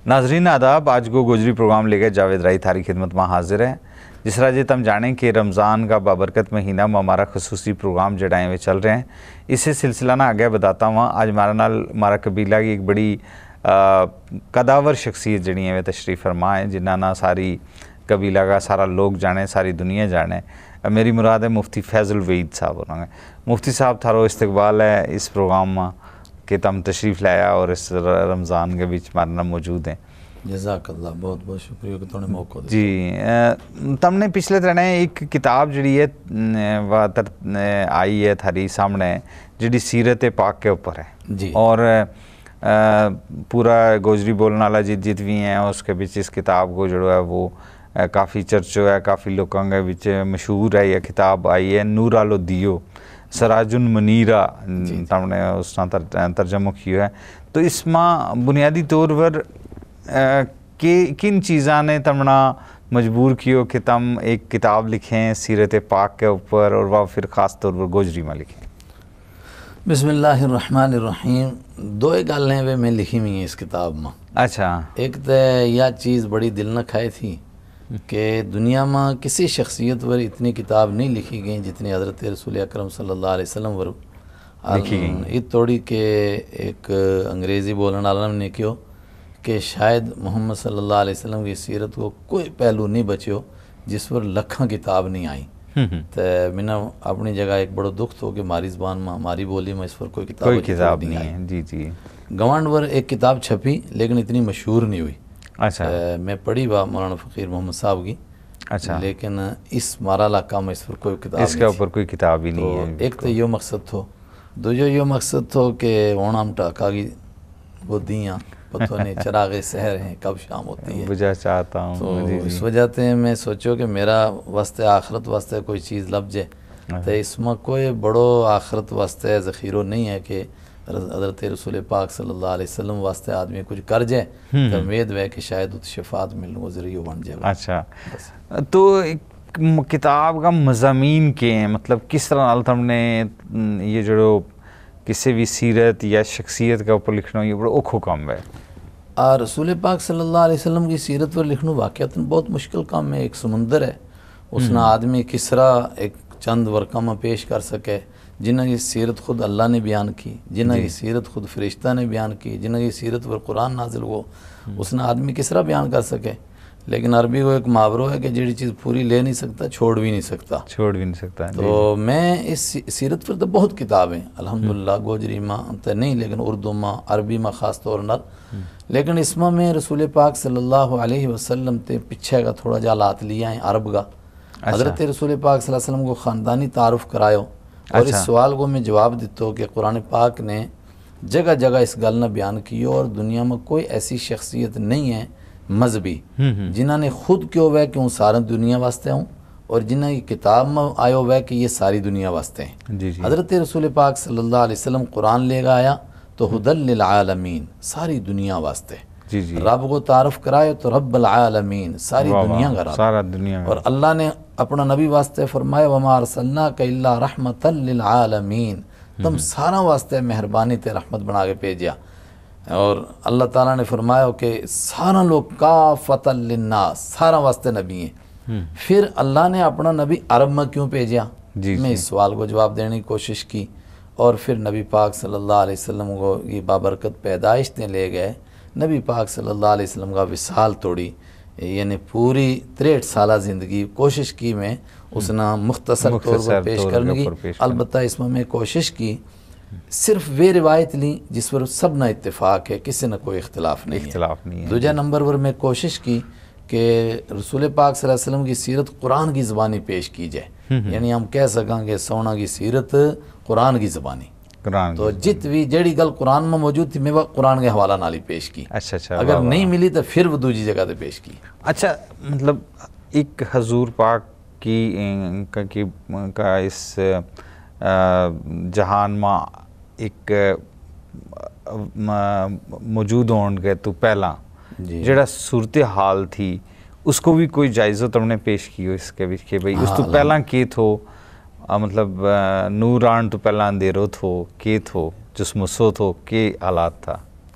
नाजरीन आदाब, आज को गोजरी प्रोग्राम लेकर जावेद राई थारी खिदमत में हाजिर है। जिस तरह जे तम जानें कि रमज़ान का बाबरकत महीना में हमारा खसूसी प्रोग्राम जड़ाए हुए चल रहे हैं, इसे सिलसिला ना आगे बताता हूँ। आज हमारा कबीला की एक बड़ी कदावर शख्सियत जड़ी है तशरीफ़ फरमा है, जिन्ना ना सारी कबीला का सारा लोग जाने, सारी दुनिया जाने। मेरी मुराद है मुफ्ती फैज़ुल वहीद साहब होंगे। मुफ्ती साहब थारो इस्तकबाल है इस प्रोग्राम में कि तम तशरीफ़ लाया और इस रमज़ान के बीच मारना मौजूद हैं। जज़ाकल्लाह, बहुत बहुत शुक्रिया कि तुमने मौका दिया। जी, तमने पिछले तरह एक किताब जड़ी है वातर आई है थारी सामने, जड़ी सीरत पाक के ऊपर है जी। और पूरा गोजरी बोलने वाला जित भी हैं उसके बीच इस किताब को जो है वो काफ़ी चर्चो है, काफ़ी लोगों के बीच मशहूर है। यह किताब आई है नूर आलो दियो सराजुन मनीरा, तमने उस तर्जमो किया है। तो इसमें बुनियादी तौर पर किन चीज़ा ने तमना मजबूर कियो कि तम एक किताब लिखें सीरत पाक के ऊपर और वह फिर ख़ास तौर पर गोजरी में लिखें? बिस्मिल्लाहिर्रहमानिर्रहीम। दो गल्लें वे मैं लिखी हुई हैं इस किताब में। अच्छा, एक तो यह चीज़ बड़ी दिल न खाई थी कि दुनिया में किसी शख्सियत पर इतनी किताब नहीं लिखी गई जितनी हज़रत रसूल अकरम सल्लल्लाहु अलैहि वसल्लम पर लिखी गई। ये थोड़ी के एक अंग्रेज़ी बोलने वाला ने क्यों कि शायद मोहम्मद सल्लल्लाहु अलैहि वसल्लम की सीरत को कोई पहलू नहीं बचियो जिस पर लखा किताब नहीं आई। तो मैंने अपनी जगह एक बड़ो दुख हो कि हमारी ज़बान में, हमारी बोली में इस पर कोई किताब नहीं है। जी जी। गवांड पर एक किताब छपी लेकिन इतनी मशहूर नहीं हुई। अच्छा, मैं पढ़ी बा मौलाना फ़कीर मोहम्मद साहब की। अच्छा, लेकिन इस मारा इलाका में इस पर कोई किताब इसके ऊपर कोई किताब ही नहीं है। एक तो यो मकसद थो, दूजो यो मकसद थो कि ओणाम टाका की बुद्धियाँ पता नहीं चरागे शहर हैं कब शाम होती है, बुझा चाहता हूँ। तो इस वजह से मैं सोचो कि मेरा वास्ते आखरत वास्ते कोई चीज़ लब जाए तो इसमें कोई बड़ो आखरत वास्ते ज़ख़ीरो नहीं है कि हज़रत रसूल पाक सल्लल्लाहु अलैहि वसल्लम वास्ते आदमी कुछ कर जाए तो उम्मीद है कि शायद शफात मिलने को ज़रिया बन जाए। अच्छा, तो किताब का मज़ामीन के हैं, मतलब किस तरह तुमने ये जो किसी भी सीरत या शख्सियत के ऊपर लिखना ये बड़ा औखो काम है। रसूल पाक सल्लल्लाहु अलैहि वसल्लम की सीरत पर लिखना वाक़अतन बहुत मुश्किल काम है। एक समुंदर है, उसना आदमी किस तरह एक चंद वर्क़ा में पेश कर सके जिन्हें की सीरत खुद अल्लाह ने बयान की, जिन्हें की सीरत खुद फरिश्ता ने बयान की, जिन्हें की सीरत पर कुरान नाजिल हो, उसना आदमी किस तरह बयान कर सके। लेकिन अरबी को एक मुहावरा है कि जिहड़ी चीज़ पूरी ले नहीं सकता छोड़ भी नहीं सकता। तो मैं इस सीरत पर तो बहुत किताबें अल्हम्दुलिल्लाह गोजरी में तो नहीं लेकिन उर्दू में, अरबी में ख़ास तौर पर। लेकिन इसमें मैं रसूल पाक सल्लल्लाहु अलैहि वसल्लम ते पीछे का थोड़ा जा हाथ लिया है अरब का। हज़रत रसूल पाक सल्लल्लाहु अलैहि वसल्लम को ख़ानदानी तारुफ करायो और इस सवाल को मैं जवाब दिता कि कुरान पाक ने जगह जगह इस गल ने बयान की और दुनिया में कोई ऐसी शख्सियत नहीं है मजहबी जिन्होंने खुद क्यों वह कि हूँ सारी दुनिया वास्ते हूँ और जिन्हें किताब में आयो वह कि ये सारी दुनिया वास्ते हैं। हज़रत रसूल पाक सल्लल्लाहु अलैहि वसल्लम कुरान लेगा आया तो हुदल लिल आलमीन सारी दुनिया वास्ते, रब को तारफ़ कराए तो रब्बुल आलमीन सारी दुनिया का रब, सारा दुनिया। और अल्लाह ने अपना नबी वास्ते फरमाया वमा अरसलनाका इल्ला रहमतल लिल आलमीन, तुम सारा वास्ते मेहरबानी ते रहमत बना के भेजा। और अल्लाह ताला ने फरमाया कि सारा लोग काफ़तल लिन्नास सारा वास्ते नबी हैं। फिर अल्लाह ने अपना नबी अरब में क्यों भेजा? मैं इस सवाल को जवाब देने की कोशिश की और फिर नबी पाक सल्लल्लाहु अलैहि वसल्लम को ये बाबरकत पैदाइश ने ले गए। नबी पाक सल्लल्लाहु अलैहि वसल्लम का विसाल तोड़ी, यानी पूरी 63 साल ज़िंदगी कोशिश की मैं उसना मुख्तसर तौर पर पेश करने की। अलबत्ता इसमें मैं कोशिश की सिर्फ वे रिवायत ली जिस पर सब ना इत्तेफाक है, किसी न कोई इख्तिलाफ नहीं है। दूसरे नंबर पर मैं कोशिश की कि रसूल पाक सल्लल्लाहु अलैहि वसल्लम की सीरत कुरान की ज़बानी पेश की जाए, यानी हम कह सकेंगे सोना की सीरत कुरान की ज़बानी। तो जित भी जड़ी गल कुरान में मौजूद थी मैं वह कुरान के हवाला नाली पेश की। अच्छा, अगर नहीं मिली तो फिर वो दूसरी जगह पे पेश की। अच्छा, मतलब एक हजूर पाक का इस जहान में एक मौजूद होने के तो पहला जड़ा सूरत हाल थी उसको भी कोई जायज़ो तुमने पेश की हो इसके भी कि भाई उस तो पहला के थो, मतलब नूर आन तो पहला अंधेरो थो के थो जिसमुसो थो के हालात था?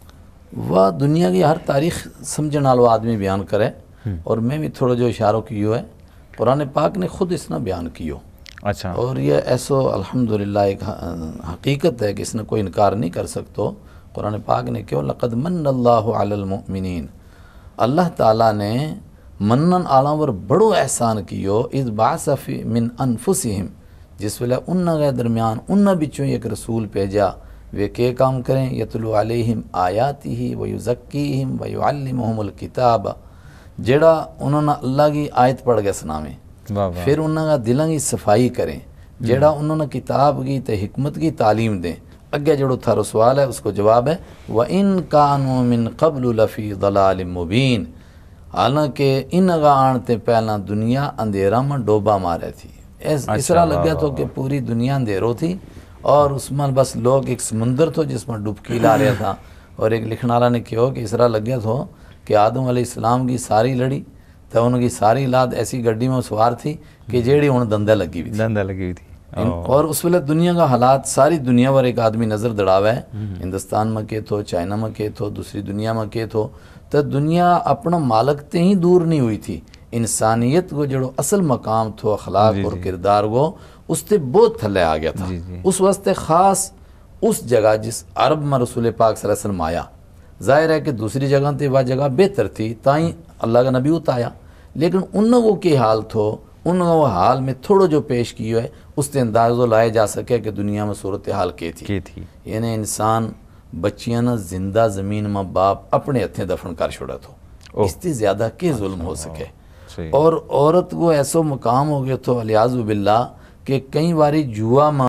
وہ دنیا کی ہر تاریخ سمجھنے والا آدمی بیان کرے، اور میں بھی تھوڑا جو اشاروں کیو ہے قرآن پاک نے خود اس نے بیان کیو، اچھا، اور یہ ایسو الحمدللہ ایک حقیقت ہے کہ اس نے کوئی انکار نہیں کر سکتو۔ قرآن پاک نے کیوں لقد من اللہ علی المؤمنین، اللہ تعالیٰ نے منن آلاں ور بڑو احسان کیو، اذ بعث فی من انفسہم، جس ویلے انہاں کے درمیان انہاں بچوں ایک رسول بھیجا، وہ کیا کام کریں، یتلو علیہم آیاتہ ویزکیہم ویعلمہم الکتاب، جڑا انہوں نے اللہ کی آیت پڑھ کے سناویں، پھر انہوں کا دلوں کی صفائی کریں، جڑا انہوں نے کتاب کی تے حکمت کی تعلیم دیں۔ اگے جڑو تھارو سوال ہے اس کو جواب ہے وَإِن كَانُوا مِن قَبْلُ لَفِي ضَلَالٍ مُبِينٍ، حالانکہ انہاں آنتے پہلا دنیا اندھیرا میں ڈوبا مارے تھی، اس طرح لگیا تو کہ پوری دنیا اندھیروں تھی، اور اس میں بس لوگ ایک سمندر تھو جس میں ڈبکی لا رہا تھا، اور ایک لکھنے والا نے کہو کہ اس طرح لگیا تھو کہ آدم علیہ السلام کی ساری لڑی تو ان کی ساری اولاد ایسی گڈی میں سوار تھی کہ جیڑی ان دندے لگی ہوئی تھی، اور اس وقت دنیا کا حالات ساری دنیا پر ایک آدمی نظر دڑاوا ہے، ہندوستان میں کے تھو، چائنا میں کے تھو، دوسری دنیا میں کے تھو، تو دنیا اپنا مالک تے ہی دور نہیں ہوئی تھی، انسانیت کو جڑو اصل مقام تھو اخلاق اور کردار کو اس تے بہت تھلے آ گیا تھا۔ اس واسطے خاص اس جگہ جس عرب میں رسول پاک صلی اللہ علیہ وسلم آیا، ظاہر ہے کہ دوسری جگہ تے وہ جگہ بہتر تھی، تائیں اللہ کا نبی اتایا، لیکن انہوں کو کی حال تھو، انہوں وہ حال میں تھوڑا جو پیش کیو ہے اس تے اندازہ لائے جا سکے کہ دنیا میں صورتحال کی تھی۔ یعنی انسان بچیاں نہ زندہ زمین میں باپ اپنے ہتھیں دفن کر چھوڑا تھو، اس سے زیادہ کے ظلم ہو سکے، اور عورت کو ایسو مقام ہو گیا تو الیاذ باللہ کہ کئی باری جوا